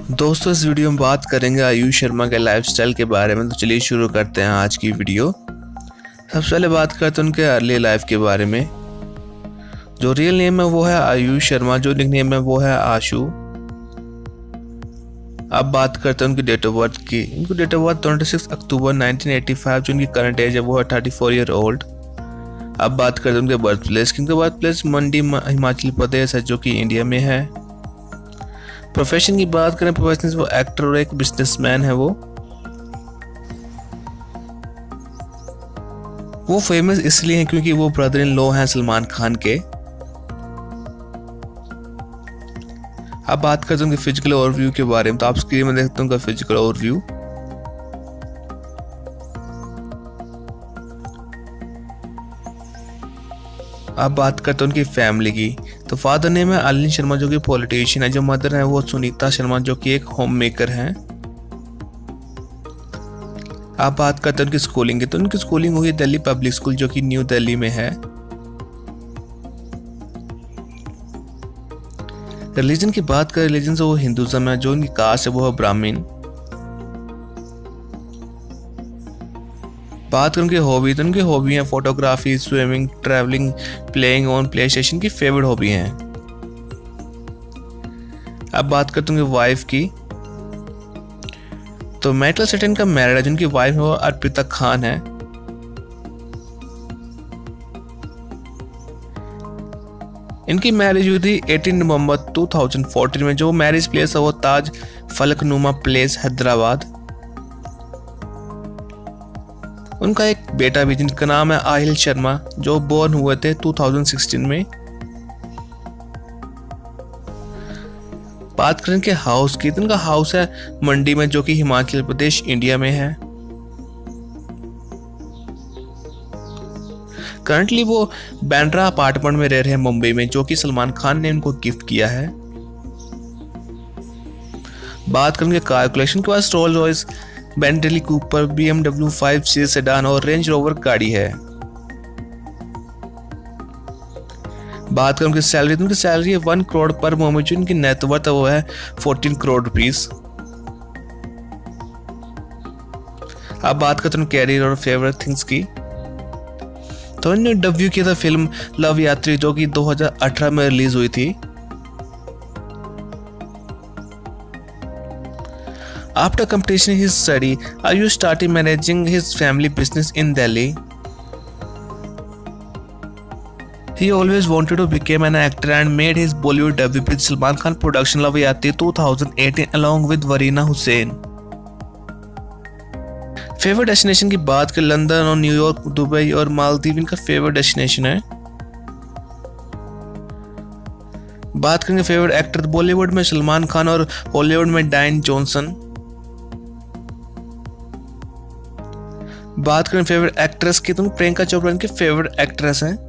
दोस्तों इस वीडियो में बात करेंगे आयुष शर्मा के लाइफस्टाइल के बारे में। तो चलिए शुरू करते हैं आज की वीडियो। सबसे पहले बात करते हैं उनके अर्ली लाइफ के बारे में। जो रियल नेम है वो है आयुष शर्मा, जो निकनेम है वो है आशु। अब बात करते हैं उनकी डेट ऑफ बर्थ की। इनकी डेट ऑफ बर्थ 26 अक्टूबर 1985, जो उनकी करंट एज है वो है 34 ईयर ओल्ड। अब बात करते हैं उनके बर्थ प्लेस की। उनके बर्थ प्लेस मंडी हिमाचल प्रदेश है, जो कि इंडिया में है। प्रोफेशन की बात करें, प्रोफेशन वो एक्टर और एक बिजनेसमैन है। वो फेमस इसलिए हैं क्योंकि वो ब्रदर इन लॉ हैं सलमान खान के। अब बात करते हैं उनके फिजिकल ओवरव्यू के बारे में। तो आप स्क्रीन में देखते हैं उनका फिजिकल ओवरव्यू। अब बात करते हैं उनकी फैमिली की। तो फादर नेम है अनिल शर्मा, जो कि पॉलिटिशियन है। जो मदर है वो सुनीता शर्मा, जो कि एक होम मेकर हैं। आप बात करते हैं उनकी स्कूलिंग की। तो उनकी स्कूलिंग हुई दिल्ली पब्लिक स्कूल, जो कि न्यू दिल्ली में है। रिलीजन की बात करें, रिलीजन से वो हिंदुइज्म है। जो उनकी कास्ट है वो है ब्राह्मण। बात करें उनकी हॉबी, तो उनकी हॉबी है photography, swimming, travelling, playing on PlayStation की फेवरेट हॉबी हैं। अब बात करते हैं उनकी वाइफ की। तो मेटल सेटन का मैरिड है। जिनकी वाइफ है वो अर्पिता खान है। इनकी मैरिज हुई थी 18 नवंबर 2014 में। जो मैरिज प्लेस है वो ताज फलकनुमा प्लेस हैदराबाद। उनका एक बेटा भी जिनका नाम है आहिल शर्मा, जो बोर्न हुए थे 2016 में। बात करें कि हाउस की, तो उनका हाउस है मंडी में, जो कि हिमाचल प्रदेश इंडिया में है। करंटली वो बैंड्रा अपार्टमेंट में रह रहे हैं मुंबई में, जो कि सलमान खान ने उनको गिफ्ट किया है। बात करेंगे कार कलेक्शन के पास Rolls Royce, Bentley Cooper, BMW 5 series sedan और रेंज रोवर गाड़ी है। बात करें उनकी सैलरी, तो उनकी सैलरी है 1 करोड़ पर मंथ। जो उनकी नेटवर्थ है वो है 14 करोड़ रुपीस। अब बात करते हैं कैरियर और फेवरेट थिंग्स की। तो इन्होंने डेब्यू किया था फिल्म लव यात्री, जो कि 2018 में रिलीज हुई थी। After completing his study, Ayush started managing his family business in Delhi. He always wanted to become an actor and made his Bollywood debut with Salman Khan production Love Yatra 2018 along with Vareena Hussain. Favourite destination की बात करें, London और New York, Dubai और मालदीव इनका favourite destination है। बात करेंगे favourite actor, Bollywood में सलमान खान और हॉलीवुड में डायन जॉनसन। बात करें फेवरेट एक्ट्रेस की, तो प्रियंका चोपड़ा इनकी फेवरेट एक्ट्रेस हैं।